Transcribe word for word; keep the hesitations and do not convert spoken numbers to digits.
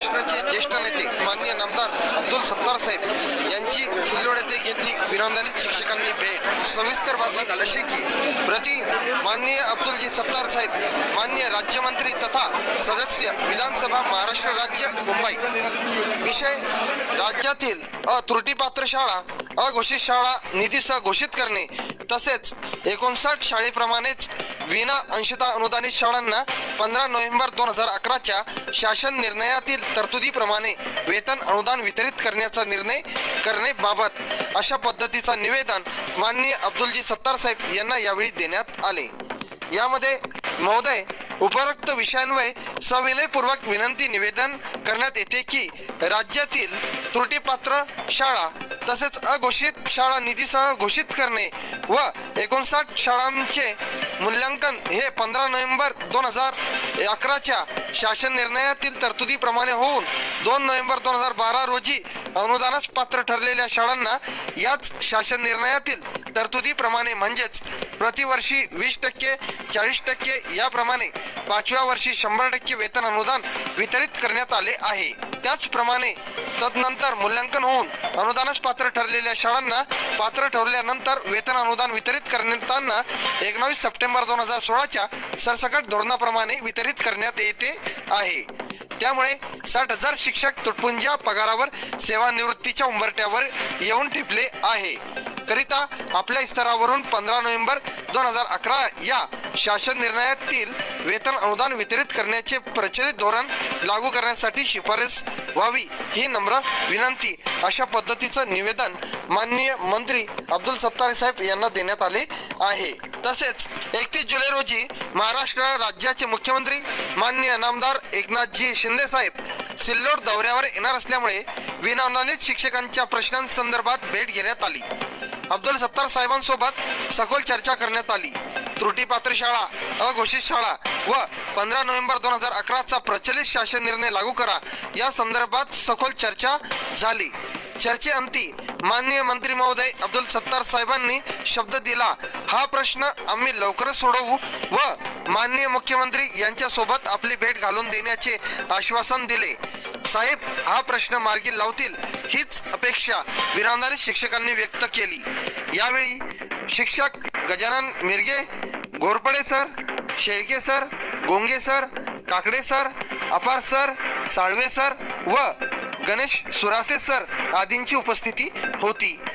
महाराष्ट्राचे ज्येष्ठ नेते माननीय नामदार अब्दुल सत्तार साहेब यांची सिल्लोड येथे घेतली विरामदानित शिक्षकांनी भेट। सविस्तर बातमी अशी की प्रति माननीय अब्दुलजी सत्तार साहेब माननीय राज्यमंत्री तथा सदस्य विधानसभा महाराष्ट्र राज्य मुंबई। विषय राज्यातील अत्रुटीपात्र शाळा अघोषित शाळा निधीसह घोषित करणे तसेच एकोणसाठ शाळेप्रमाणेच विना अंशतः अनुदानित शाळांना पंधरा नोव्हेंबर दोन हजार अकराच्या शासन निर्णयातील तरतुदीप्रमाणे वेतन अनुदान वितरित करण्याचा निर्णय करण्याबाबत अशा पद्धतीचा निवेदन माननीय अब्दुलजी सत्तार साहेब यांना यावेळी देण्यात आले। यामध्ये महोदय उपरोक्त विषयांवर सविनयपूर्वक विनंती निवेदन करण्यात येते की राज्यातील त्रुटीपात्र शाळा तसेच अघोषित शाळा निधीसह घोषित करणे व एकोणसाठ शाळांचे मूल्यांकन हे पंधरा नोव्हेंबर दोन हजार अकराच्या शासन निर्णयातील तरतुदीप्रमाणे होऊन दोन नोव्हेंबर दोन हजार बारा रोजी अनुदानास पात्र ठरलेल्या शाळांना याच शासन निर्णयातील तरतुदीप्रमाणे म्हणजेच प्रतिवर्षी वीस टक्के चाळीस टक्के याप्रमाणे पाचव्या वर्षी शंभर टक्के वेतन अनुदान वितरित करण्यात आले आहे। त्याचप्रमाणे तदनंतर मूल्यांकन होऊन अनुदानास पात्र ठरलेल्या शाळांना पात्र ठरल्यानंतर वेतन अनुदान वितरित करताना एकोणवीस सप्टेंबर दोन हजार सोळाच्या सरसकट धोरणाप्रमाणे वितरित करण्यात येते आहे। त्यामुळे साठ हजार शिक्षक तुटपुंज्या पगारावर सेवानिवृत्तीच्या उंबरठ्यावर येऊन टिपले आहे करिता आपल्या स्तरावरून पंधरा नोव्हेंबर दोन हजार अकरा या शासन निर्णयातील वेतन अनुदान वितरित करण्याचे प्रचलित धोरण लागू करण्यासाठी शिफारस व्हावी ही नम्र विनंती अशा पद्धतीचं निवेदन माननीय मंत्री अब्दुल सत्तार साहेब यांना देण्यात आले आहे। तसेच एकतीस जुलै रोजी महाराष्ट्र राज्याचे मुख्यमंत्री माननीय नामदार एकनाथजी शिंदे साहेब सिल्लोड दौऱ्यावर येणार असल्यामुळे विनाअनुदानित शिक्षकांच्या प्रश्नांसंदर्भात भेट घेण्यात आली। अब्दुल सत्तार साहेबांसोबत सखोल चर्चा करण्यात आली। त्रुटीपात्र शाळा अघोषित शाळा व पंधरा नोव्हेंबर दोन हजार अकराचा प्रचलित शासन निर्णय लागू करा या संदर्भात सखोल चर्चा झाली। चर्चेअंती माननीय मंत्री महोदय अब्दुल सत्तार साहेबांनी शब्द दिला हा प्रश्न आम्ही लवकरच सोडवू व माननीय मुख्यमंत्री यांच्या सोबत आपली भेट घालून देण्याचे आश्वासन दिले। साहेब हा प्रश्न मार्गी लावतील हीच अपेक्षा विरामदानित शिक्षकांनी व्यक्त केली। यावेळी शिक्षक Gajanan Mirge, Ghorpade sir, Shelke sir, Gonge sir, Kakade sir, Apar sir, Salve sir व गणेश सुरासे सर आदींची उपस्थिती होती।